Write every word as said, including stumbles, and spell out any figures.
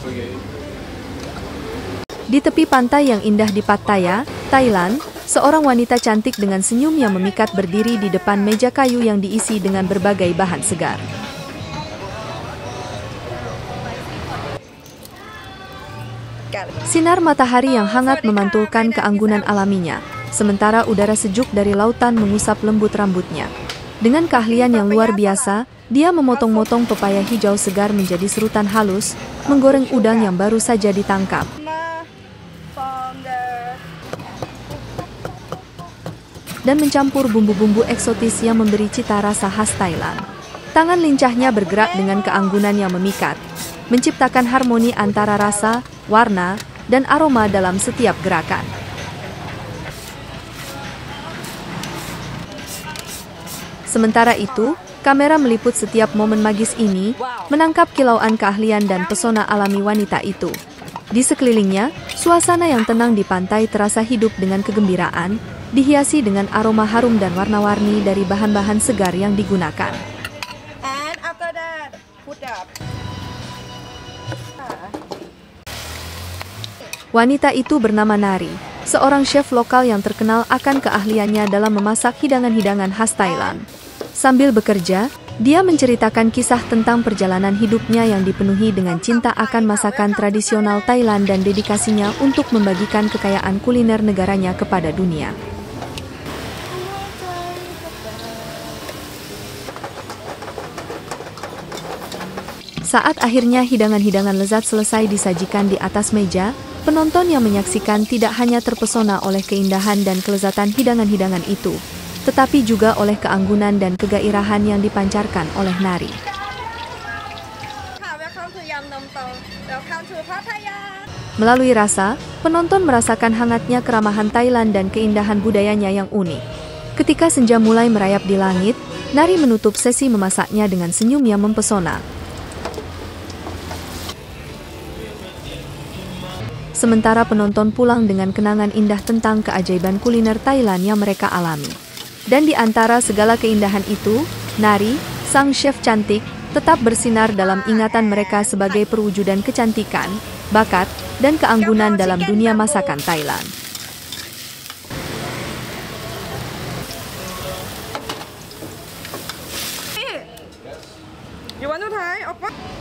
Di tepi pantai yang indah di Pattaya, Thailand, seorang wanita cantik dengan senyum yang memikat berdiri di depan meja kayu yang diisi dengan berbagai bahan segar. Sinar matahari yang hangat memantulkan keanggunan alaminya, sementara udara sejuk dari lautan mengusap lembut rambutnya. Dengan keahlian yang luar biasa, dia memotong-motong pepaya hijau segar menjadi serutan halus, menggoreng udang yang baru saja ditangkap, dan mencampur bumbu-bumbu eksotis yang memberi cita rasa khas Thailand. Tangan lincahnya bergerak dengan keanggunan yang memikat, menciptakan harmoni antara rasa, warna, dan aroma dalam setiap gerakan. Sementara itu, kamera meliput setiap momen magis ini, menangkap kilauan keahlian dan pesona alami wanita itu. Di sekelilingnya, suasana yang tenang di pantai terasa hidup dengan kegembiraan, dihiasi dengan aroma harum dan warna-warni dari bahan-bahan segar yang digunakan. Wanita itu bernama Nari, seorang chef lokal yang terkenal akan keahliannya dalam memasak hidangan-hidangan khas Thailand. Sambil bekerja, dia menceritakan kisah tentang perjalanan hidupnya yang dipenuhi dengan cinta akan masakan tradisional Thailand dan dedikasinya untuk membagikan kekayaan kuliner negaranya kepada dunia. Saat akhirnya hidangan-hidangan lezat selesai disajikan di atas meja, penonton yang menyaksikan tidak hanya terpesona oleh keindahan dan kelezatan hidangan-hidangan itu, tetapi juga oleh keanggunan dan kegairahan yang dipancarkan oleh Nari. Melalui rasa, penonton merasakan hangatnya keramahan Thailand dan keindahan budayanya yang unik. Ketika senja mulai merayap di langit, Nari menutup sesi memasaknya dengan senyum yang mempesona. Sementara penonton pulang dengan kenangan indah tentang keajaiban kuliner Thailand yang mereka alami. Dan di antara segala keindahan itu, Nari, sang chef cantik, tetap bersinar dalam ingatan mereka sebagai perwujudan kecantikan, bakat, dan keanggunan dalam dunia masakan Thailand. You want to try?